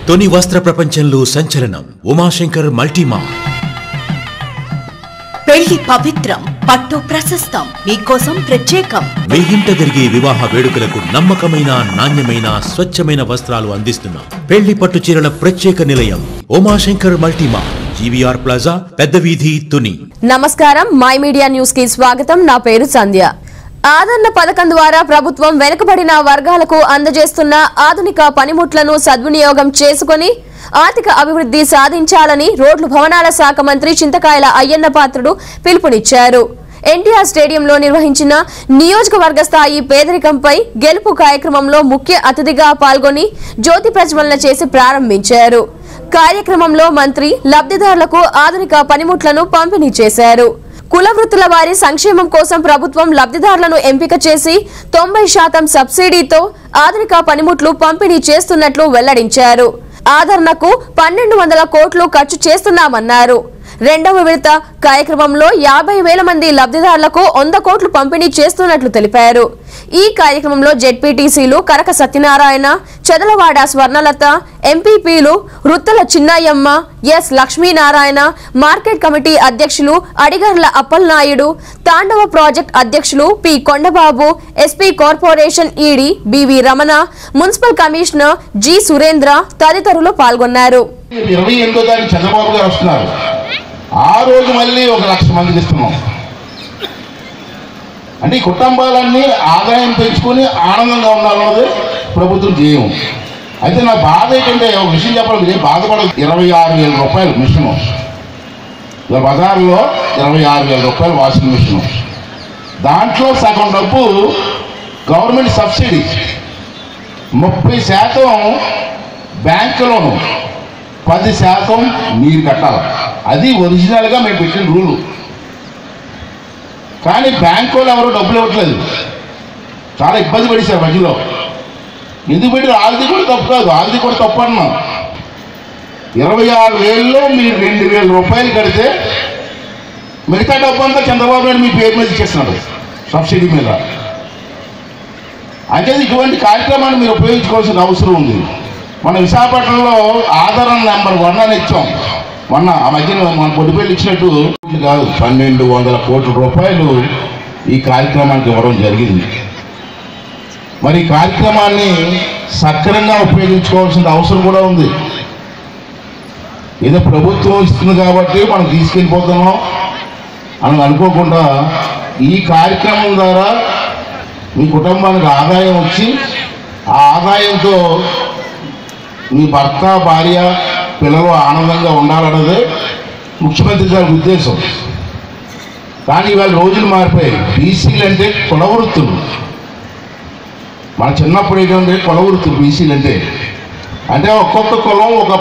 తొని వస్త్ర ప్రపంచంలో సంచలనం ఉమాశంకర్ మల్టీమార్ట్. పెళ్లి పవిత్రం, పట్టు ప్రశస్తం, మీకోసం ప్రత్యేకం. మీ ఇంట జరిగే వివాహ వేడుకలకు నమ్మకమైన, నాణ్యమైన, స్వచ్ఛమైన వస్త్రాలు అందిస్తున్నాం. పెళ్లి పట్టు చీరల ప్రత్యేక నిలయం ఉమాశంకర్ మల్టీమార్ట్, జీవీఆర్ ప్లాజా, పెద్ద వీధి, తుని. నమస్కారం, మై మీడియా న్యూస్ కి స్వాగతం. నా పేరు సంధ్య. ఆదరణ పథకం ద్వారా ప్రభుత్వం వెనుకబడిన వర్గాలకు అందజేస్తున్న ఆధునిక పనిముట్లను సద్వినియోగం చేసుకుని ఆర్థిక అభివృద్ధి సాధించాలని రోడ్లు భవనాల శాఖ మంత్రి చింతకాయల అయ్యన్న పాత్రుడు పిలుపునిచ్చారు. ఎన్టీఆర్ స్టేడియంలో నిర్వహించిన నియోజకవర్గ స్థాయి పేదరికంపై గెలుపు కార్యక్రమంలో ముఖ్య అతిథిగా పాల్గొని జ్యోతి ప్రజ్వలన చేసి ప్రారంభించారు. కార్యక్రమంలో మంత్రి లబ్ధిదారులకు ఆధునిక పనిముట్లను పంపిణీ చేశారు. కుల వృత్తుల వారి సంక్షేమం కోసం ప్రభుత్వం లబ్ధిదారులను ఎంపిక చేసి 90% సబ్సిడీతో ఆధునిక పనిముట్లు పంపిణీ చేస్తున్నట్లు వెల్లడించారు. ఆదరణకు 1200 కోట్లు ఖర్చు చేస్తున్నామన్నారు. రెండవ విడత కార్యక్రమంలో 50,000 మంది లబ్ధిదారులకు 100 కోట్లు పంపిణీ చేస్తున్నట్లు తెలిపారు. ఈ కార్యక్రమంలో జెడ్పీటీసీలు కరక సత్యనారాయణ, చదలవాడ స్వర్ణలత, ఎంపీపీలు Ruttala Chinnayyamma, S Lakshminarayana, market committee అధ్యక్షులు అడిగర్ల అప్పలనాయుడు, తాండవ ప్రాజెక్ట్ అధ్యక్షులు P Kondababu, SP corporation ED BV Ramana, municipal commissioner G Surendra తదితరులు పాల్గొన్నారు. ఆ రోజు మళ్ళీ 1,00,000 మందికి ఇస్తున్నాం. అంటే ఈ కుటుంబాలన్నీ ఆదాయం పెంచుకొని ఆనందంగా ఉండాలన్నది ప్రభుత్వం చేయము. అయితే నా బాధ ఏంటంటే ఒక విషయం చెప్పడం, మీరు బాధపడదు. 26,000 రూపాయలు మిషను, ఇలా బజార్లో 26,000 రూపాయలు వాషింగ్ మిషను. దాంట్లో సగం డబ్బు గవర్నమెంట్ సబ్సిడీ, 30% బ్యాంకు లోను, 10% మీరు కట్టాలి. అది ఒరిజినల్గా మేము పెట్టిన రూలు. కానీ బ్యాంకు వాళ్ళు ఎవరు డబ్బులు ఇవ్వట్లేదు, చాలా ఇబ్బంది పడేశారు మధ్యలో. ఎందుకు పెట్టి ఆల్ది కూడా తప్పు కాదు, ఆల్ది కూడా తప్పు అన్నాం. 26,000లో మీరు 2,000 రూపాయలు కడితే మిగతా డబ్బు అంతా చంద్రబాబు నాయుడు మీ పేరు మీద ఇచ్చేస్తున్నాడు సబ్సిడీ మీద. అంటే ఇటువంటి కార్యక్రమాన్ని మీరు ఉపయోగించుకోవాల్సిన అవసరం ఉంది. మన విశాఖపట్నంలో ఆదరణ నెంబర్ 1 అని ఇచ్చాం. మొన్న ఆ మధ్యన మన పొడిపల్లి ఇచ్చినట్టు కాదు, 1,200 కోట్ల రూపాయలు ఈ కార్యక్రమానికి ఇవ్వడం జరిగింది. మరి ఈ కార్యక్రమాన్ని సక్రమంగా ఉపయోగించుకోవాల్సిన అవసరం కూడా ఉంది. ఏదో ప్రభుత్వం ఇస్తుంది కాబట్టి మనం తీసుకెళ్ళిపోతున్నాం అని అనుకోకుండా ఈ కార్యక్రమం ద్వారా మీ కుటుంబానికి ఆదాయం వచ్చి ఆ ఆదాయంతో మీ భర్త, భార్య, పిల్లలు ఆనందంగా ఉండాలన్నదే ముఖ్యమంత్రి గారి ఉద్దేశం. కానీ ఇవాళ రోజులు మారిపోయాయి. బీసీలు అంటే కుల వృత్తులు. మన చిన్నప్పుడు ఏంటంటే కుల వృత్తులు బీసీలు అంటే ఒక్కొక్క కులం ఒక